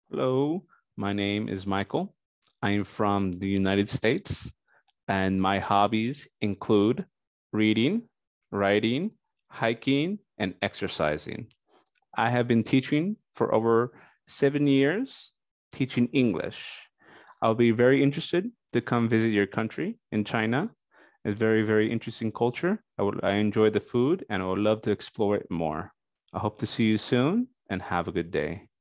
Hello, my name is Michael. I'm from the United States, and my hobbies include reading, writing, hiking, and exercising. I have been teaching for over 7 years, teaching English. I'll be very interested to come visit your country in China. It's very, very interesting culture. I enjoy the food and I would love to explore it more. I hope to see you soon and have a good day.